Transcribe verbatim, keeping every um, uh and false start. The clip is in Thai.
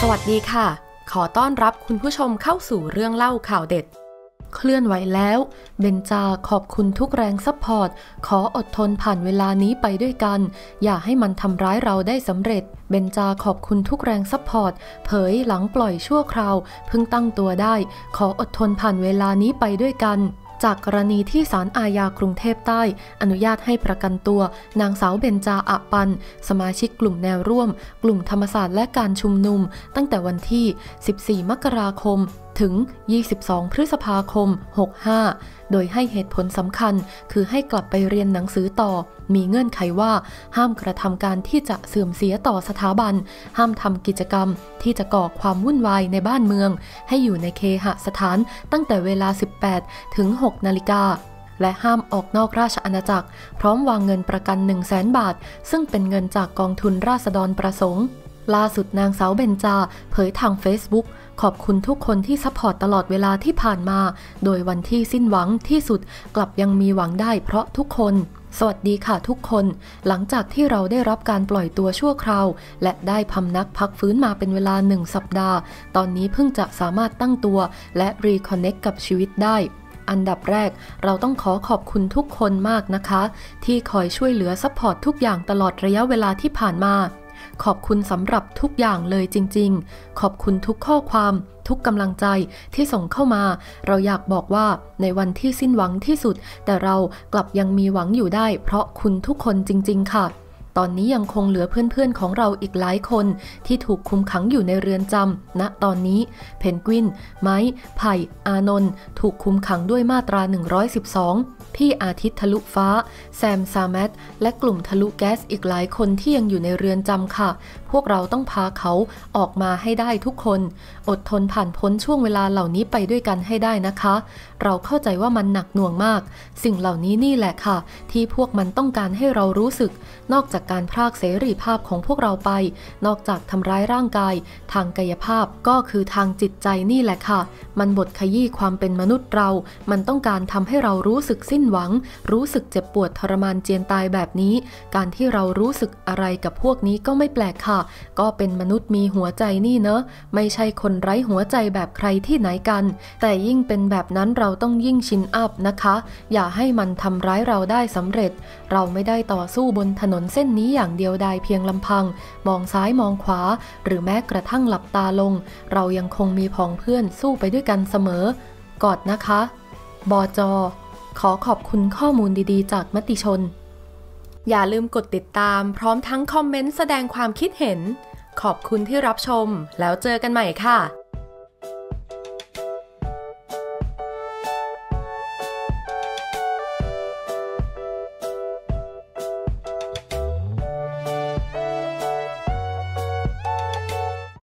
วัสดีค่ะขอต้อนรับคุณผู้ชมเข้าสู่เรื่องเล่าข่าวเด็ดเคลื่อนไหวแล้วเบนจาขอบคุณทุกแรงซัพพอร์ตขออดทนผ่านเวลานี้ไปด้วยกันอย่าให้มันทำร้ายเราได้สำเร็จเบนจาขอบคุณทุกแรงซัพพอร์ตเผยหลังปล่อยชั่วคราวเพิ่งตั้งตัวได้ขออดทนผ่านเวลานี้ไปด้วยกันจากกรณีที่ศาลอาญากรุงเทพใต้อนุญาตให้ประกันตัวนางสาวเบญจาอะปันสมาชิกกลุ่มแนวร่วมกลุ่มธรรมศาสตร์และการชุมนุมตั้งแต่วันที่สิบสี่มกราคมถึงยี่สิบสองพฤษภาคมหกห้าโดยให้เหตุผลสำคัญคือให้กลับไปเรียนหนังสือต่อมีเงื่อนไขว่าห้ามกระทำการที่จะเสื่อมเสียต่อสถาบันห้ามทำกิจกรรมที่จะก่อความวุ่นวายในบ้านเมืองให้อยู่ในเคหสถานตั้งแต่เวลาสิบแปดถึงหกนาฬิกาและห้ามออกนอกราชอาณาจักรพร้อมวางเงินประกัน หนึ่งแสน บาทซึ่งเป็นเงินจากกองทุนราษฎรประสงค์ล่าสุดนางสาวเบญจาเผยทาง Facebook ขอบคุณทุกคนที่ซัพพอร์ตตลอดเวลาที่ผ่านมาโดยวันที่สิ้นหวังที่สุดกลับยังมีหวังได้เพราะทุกคนสวัสดีค่ะทุกคนหลังจากที่เราได้รับการปล่อยตัวชั่วคราวและได้พำนักพักฟื้นมาเป็นเวลาหนึ่งสัปดาห์ตอนนี้เพิ่งจะสามารถตั้งตัวและรีคอนเนคกับชีวิตได้อันดับแรกเราต้องขอขอบคุณทุกคนมากนะคะที่คอยช่วยเหลือซัพพอร์ตทุกอย่างตลอดระยะเวลาที่ผ่านมาขอบคุณสำหรับทุกอย่างเลยจริงๆขอบคุณทุกข้อความทุกกำลังใจที่ส่งเข้ามาเราอยากบอกว่าในวันที่สิ้นหวังที่สุดแต่เรากลับยังมีหวังอยู่ได้เพราะคุณทุกคนจริงๆค่ะตอนนี้ยังคงเหลือเพื่อนๆของเราอีกหลายคนที่ถูกคุมขังอยู่ในเรือนจำณตอนนี้เพนกวินไม้ไผ่อานนท์ถูกคุมขังด้วยมาตราหนึ่งร้อยสิบสองพี่อาทิตย์ทะลุฟ้าแซมซาแมตและกลุ่มทะลุแก๊สอีกหลายคนที่ยังอยู่ในเรือนจำค่ะพวกเราต้องพาเขาออกมาให้ได้ทุกคนอดทนผ่านพ้นช่วงเวลาเหล่านี้ไปด้วยกันให้ได้นะคะเราเข้าใจว่ามันหนักหน่วงมากสิ่งเหล่านี้นี่แหละค่ะที่พวกมันต้องการให้เรารู้สึกนอกจากการพรากเสรีภาพของพวกเราไปนอกจากทำร้ายร่างกายทางกายภาพก็คือทางจิตใจนี่แหละค่ะมันบดขยี้ความเป็นมนุษย์เรามันต้องการทำให้เรารู้สึกสิ้นหวังรู้สึกเจ็บปวดทรมานเจียนตายแบบนี้การที่เรารู้สึกอะไรกับพวกนี้ก็ไม่แปลกค่ะก็เป็นมนุษย์มีหัวใจนี่เนอะไม่ใช่คนไร้หัวใจแบบใครที่ไหนกันแต่ยิ่งเป็นแบบนั้นเราต้องยิ่งชินอัพนะคะอย่าให้มันทำร้ายเราได้สำเร็จเราไม่ได้ต่อสู้บนถนนเส้นนี้อย่างเดียวดายเพียงลำพังมองซ้ายมองขวาหรือแม้กระทั่งหลับตาลงเรายังคงมีพ้องเพื่อนสู้ไปด้วยกันเสมอกอดนะคะบจ.ขอขอบคุณข้อมูลดีๆจากมติชนอย่าลืมกดติดตามพร้อมทั้งคอมเมนต์แสดงความคิดเห็นขอบคุณที่รับชมแล้วเจอกันใหม่ค่ะ